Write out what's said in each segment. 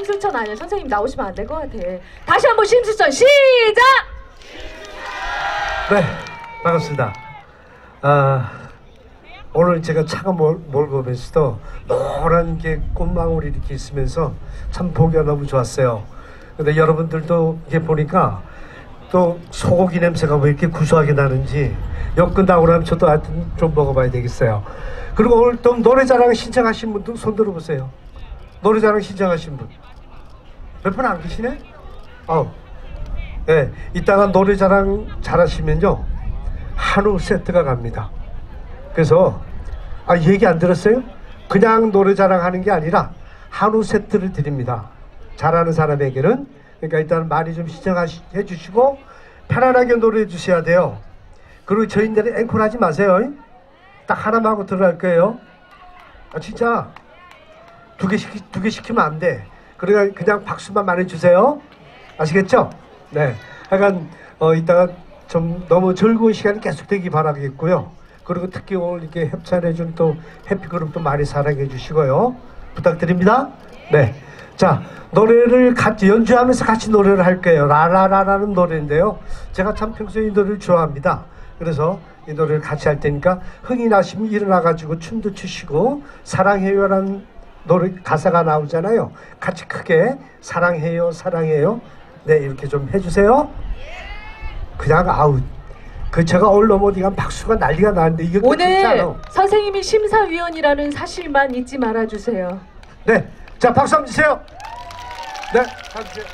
심수천 아니야. 선생님 나오시면 안 될 것 같아. 다시 한번 심수천 시작! 네, 반갑습니다. 오늘 제가 차가 몰고 오면서도 노란 게 꽃망울이 이렇게 있으면서 참 보기가 너무 좋았어요. 근데 여러분들도 이렇게 보니까 또 소고기 냄새가 왜 이렇게 구수하게 나는지 역 끝나고 나면 저도 하여튼 좀 먹어봐야 되겠어요. 그리고 오늘 또 노래자랑 신청하신 분도 손 들어보세요. 노래자랑 신청하신 분 몇 분 안 계시네? 네, 이따가 노래자랑 잘하시면요 한우 세트가 갑니다. 그래서 얘기 안 들었어요? 그냥 노래자랑 하는 게 아니라 한우 세트를 드립니다. 잘하는 사람에게는. 그러니까 일단 많이 좀 신청해 주시고 편안하게 노래해 주셔야 돼요. 그리고 저희들은 앵콜 하지 마세요. 딱 하나만 하고 들어갈 거예요. 진짜 두 개 시키면 안 돼. 그러니까 그냥 박수만 많이 주세요. 아시겠죠? 네. 하여간 이따가 좀 너무 즐거운 시간이 계속되기 바라겠고요. 그리고 특히 오늘 이렇게 협찬해준 또 해피그룹도 많이 사랑해 주시고요. 부탁드립니다. 네. 자, 노래를 같이 연주하면서 같이 노래를 할 거예요. 라라라라는 노래인데요. 제가 참 평소에 이 노래를 좋아합니다. 그래서 이 노래를 같이 할 테니까 흥이 나시면 일어나가지고 춤도 추시고 사랑해요라는 노래 가사가 나오잖아요. 같이 크게 사랑해요 사랑해요 네 이렇게 좀 해주세요. 그냥 제가 오늘 너무 어디 가면 박수가 난리가 나는데 이게 오늘 선생님이 심사위원이라는 사실만 잊지 말아주세요. 네, 자 박수 한번 주세요. 네, 가주세요.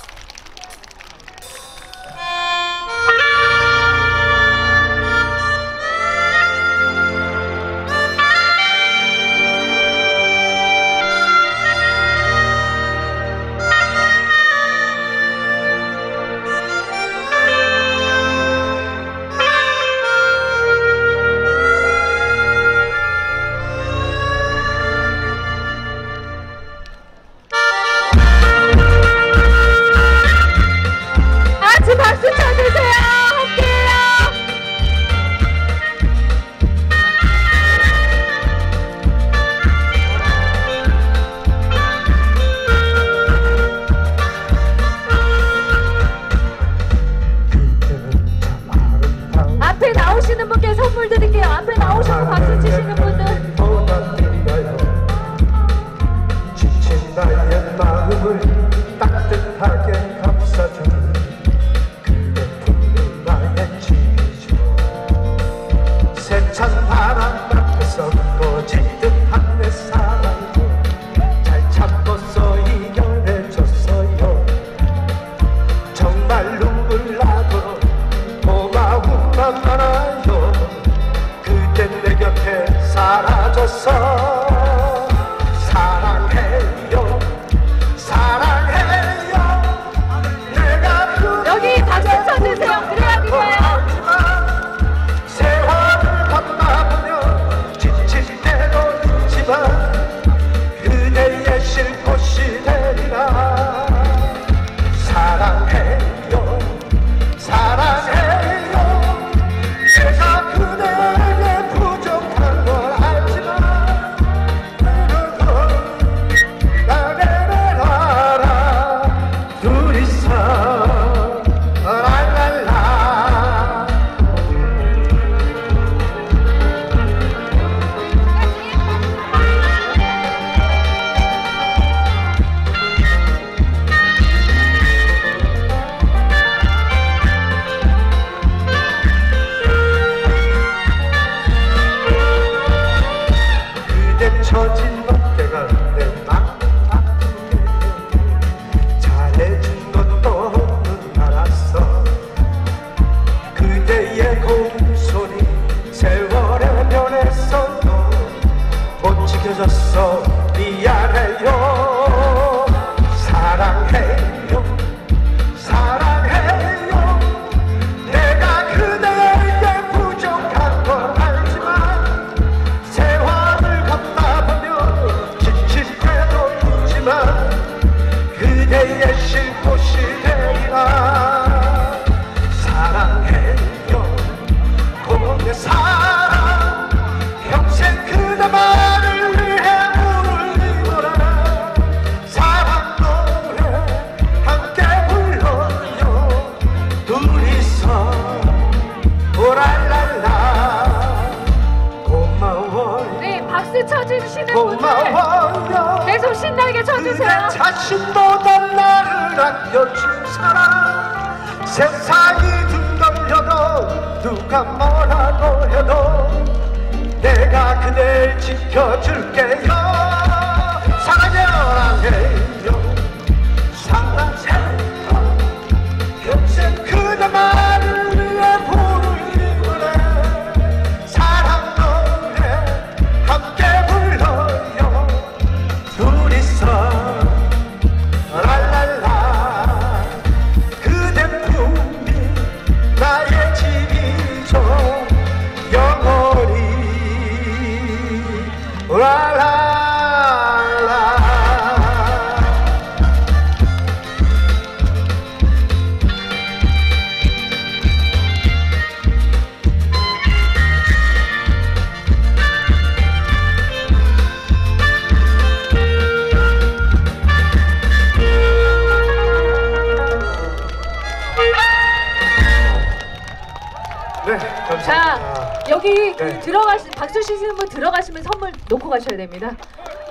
앞에 나오시는 분께 선물 드릴게요. 앞에 나오셔서 박수 치시는 분들. 지친 나의 마음을 따뜻하게 감싸준 그대 품이 나의 지죠. 세찬 바람 앞에서 꺼지듯 한 내 사랑도 잘 참고서 이겨내줬어요. 정말 눈물 나도록 고마움만 많아요. 그댄 내 곁에 사라졌어. 사랑해요 사랑해요 내가 여기 박수 쳐주세요. 그래야 믿어요. 세월을 걷다 보면 지칠 때도 있지만 그대의 쉴 곳이 되리라. 사랑해요 사랑해요 내가 그대에게 부족한 걸 알지만 나를 알아 둘이서 랄랄라. 그대 처진 어깨가 내 마음 아프게 잘해준 것도 알았어. 그대의 고운 소리 세월에 변했어도 못 지켜줬어. 미안해요 사랑해요 사랑해요 내가 그대에게 부족한 걸 알지만 세월을 걷다 보면 지칠 때도 있지만 그대의 쉴 곳이 되리라. 사랑해요 고내 사랑 평생 그대만을 위해 쳐주시는 분들 고마워요. 계속 신나게 쳐주세요. 그대 자신보다 나를 아껴준 사람 세상이 등 돌려도 누가 뭐라고 해도 내가 그댈 지켜줄게요. 사랑해요 사랑해요 평생 그대만을 위해 부르는 노래 사랑 노래 함께 불러요. 둘이서 랄랄라 그대 품이 나의 집이죠 영원히 랄랄라. 네, 감사합니다. 자, 여기 네. 박수 치시는 분 들어가시면 선물 놓고 가셔야 됩니다.